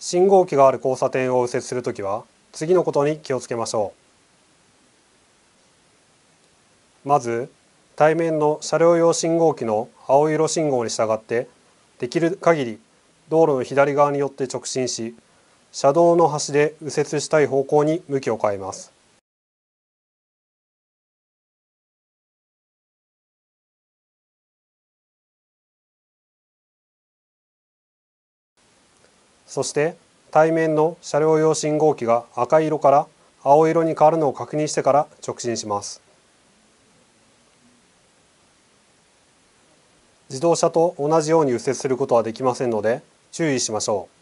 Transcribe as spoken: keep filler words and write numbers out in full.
信号機がある交差点を右折するときは、次のことに気をつけましょう。まず、対面の車両用信号機の青色信号に従って、できる限り道路の左側によって直進し、車道の端で右折したい方向に向きを変えます。そして対面の車両用信号機が赤色から青色に変わるのを確認してから直進します。自動車と同じように右折することはできませんので注意しましょう。